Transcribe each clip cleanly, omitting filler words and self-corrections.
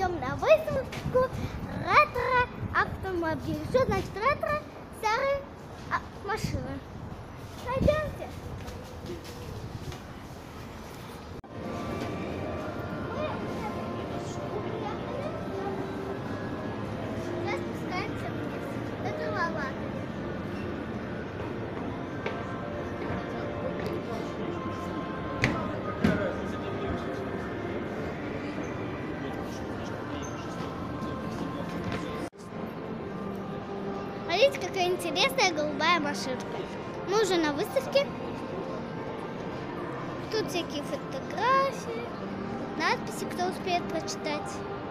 идем на выставку ретро-автомобиль. Что значит ретро? Старые машины. Пойдемте. Сейчас спускаемся вниз. До Крыловатой. Смотрите, какая интересная голубая машинка. Мы уже на выставке. Тут всякие фотографии, надписи, кто успеет прочитать.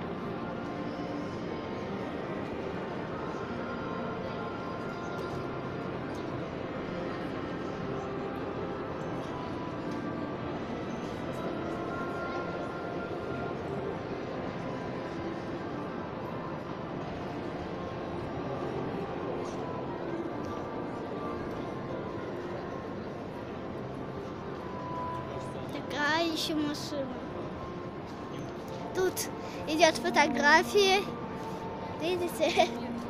Такая еще машина. Тут идет фотографии. Видите?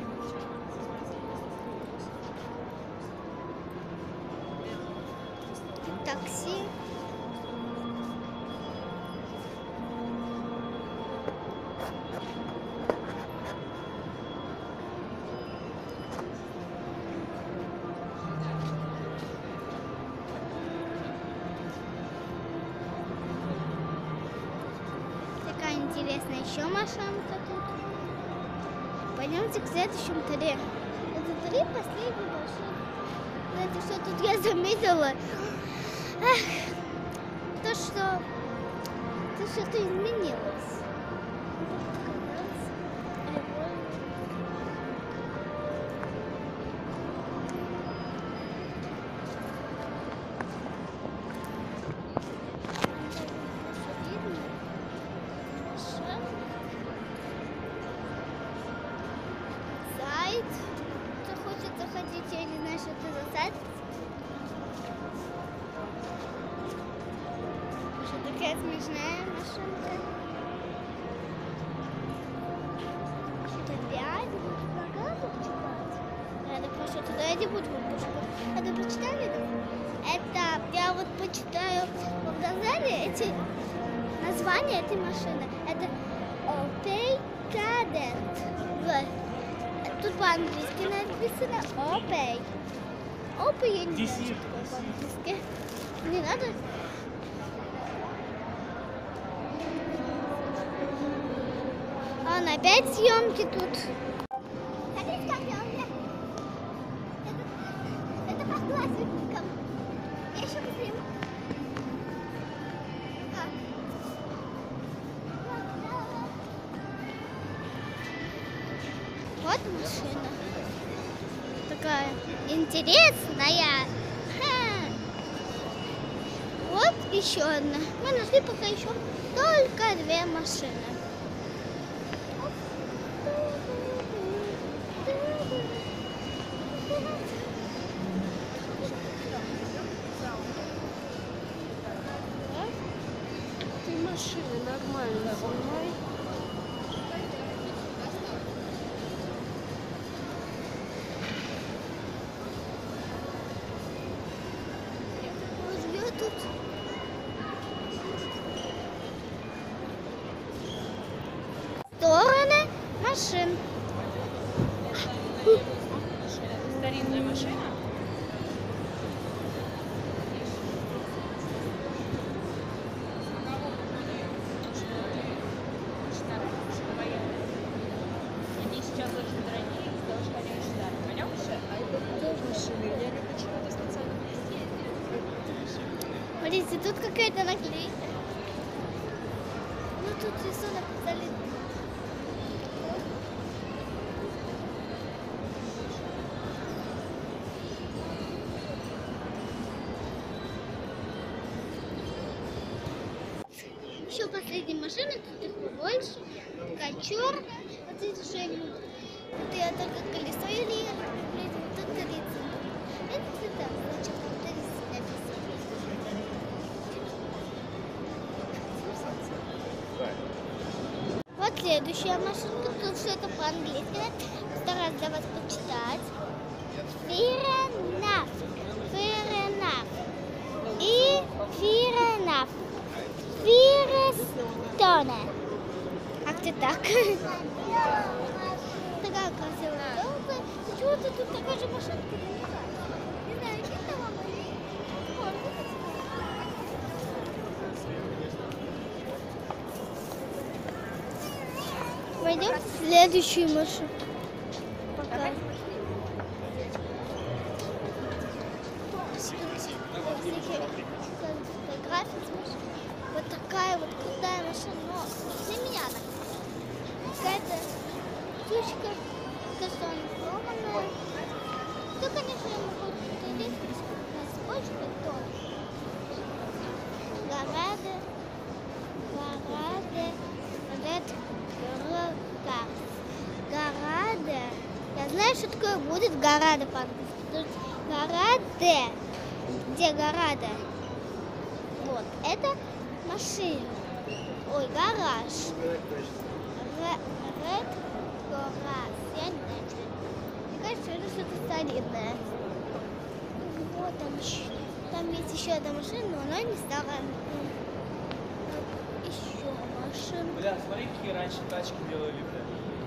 Такси. Интересная еще машинка тут. Пойдемте к следующему три. Это три последние машины. Знаете, что тут я заметила? То, что что-то изменилось. Кто хочет заходить, я не знаю, что это за сайт. Что такая смешная машинка. Что-то дядя будет на газу читать. Надо просто туда не буду выпуску. Это прочитали? Это я вот почитаю в газете эти названия этой машины. Это Opel Kadett. Тут по-английски написано Opel. Opel я не знаю, что такое по-английски. Не надо. Опять съемки тут. Смотрите, как я умею. Это по классикам. Я еще посмотрю. Вот машина. Такая интересная. Вот еще одна. Мы нашли пока еще только две машины. Ты машины нормально снимай. Тут стороны машин. Старинная машина. Они сейчас очень дорогие, потому что они очень старые. Понимаешь? А это тоже машины. Я не почему-то специально везде. Смотрите, тут какая-то наклейка. Ну тут рисунок залит. Еще последние машины, тут их побольше. Такая черная. Вот видите, что я не могу. Вот я только колесо или тут 30. Это цвета, значит, тут 30 написано. Вот следующая машинка. Тут все это по-английски. Постараюсь для вас почитать. Fair enough. Fair enough. И fair enough. Фирестone. Как-то так. Такая красивая. Чего-то тут такая же машинка. Не знаю, видно вам? Пойдем в следующую машину. Пока. Вот такая вот крутая машина, но для меня она какая-то птичка, что она сломанная. То, конечно, я могу электрическую, с почтой тоже. Гараде, Red Cars. Гараде. Я знаю, что такое будет Гараде по-английски. Гараде. Где Гараде? Вот, это машина. Ой, гараж. Red Cars. Я не знаю, что это. Мне кажется, это что-то старинное. Вот там еще. Там есть еще одна машина, но она не старая. Еще машина. Бля, смотри, какие раньше тачки делали, бля.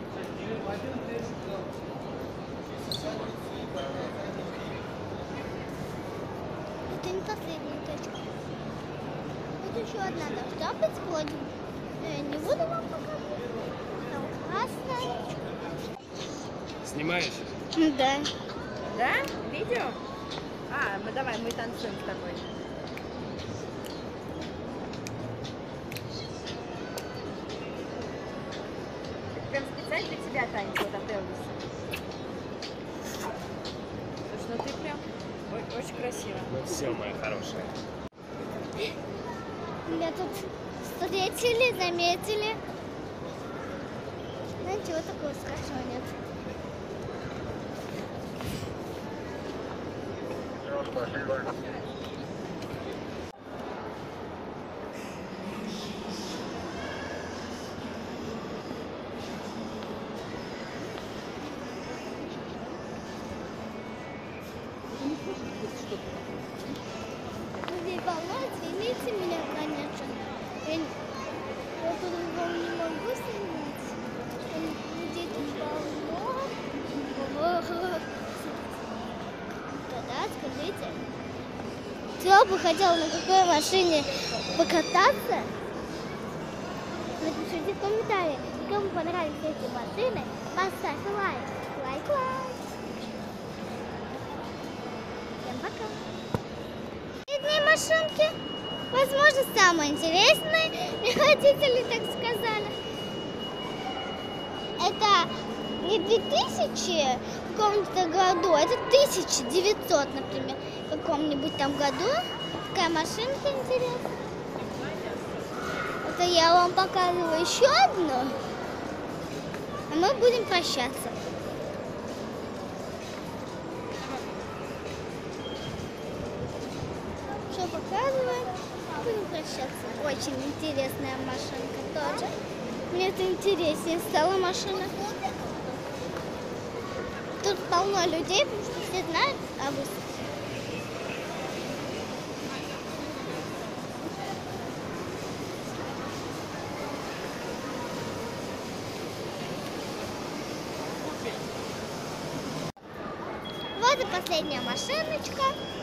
Это не последняя точка. Вот еще одна должна быть вроде. Не буду вам показывать. Там красная. Снимаешь? Да. Да? Видео? Давай, мы танцуем с тобой. Прям специально для тебя танец вот готовился. Слушай, ну ты прям очень красиво. Ну все, моя хорошая. Меня тут встретили, заметили. Знаете, вот такого страшного нет. Здесь волнует, извините меня, конечно. Я тут вам не могу снимать. Людей тут полно. Да, скажите. Кто бы хотел на какой машине покататься? Напишите в комментариях. Кому понравились эти машины, поставь лайк. Лайк. Всем пока. Последние машинки, возможно, самые интересные. Мне родители так сказали. Это не 2000 в каком-то году, это 1900, например, в каком-нибудь там году. Такая машинка интересная. Это я вам показываю еще одну. А мы будем прощаться. Что показываем? Будем прощаться. Очень интересная машинка тоже. Мне это интереснее стала машина. Тут полно людей, потому что все знают об этом. Вот и последняя машиночка.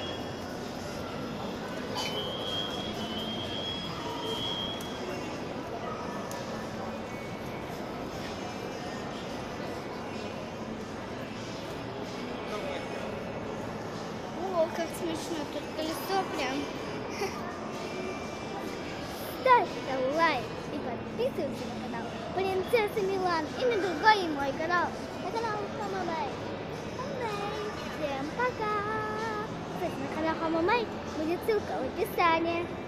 О, как смешно, тут колесо прям. Ставьте лайк и подписывайтесь на канал Принцесса Милан и на другой мой канал. На канал Хамамай. Всем пока! Кстати, на канал Хамамай будет ссылка в описании.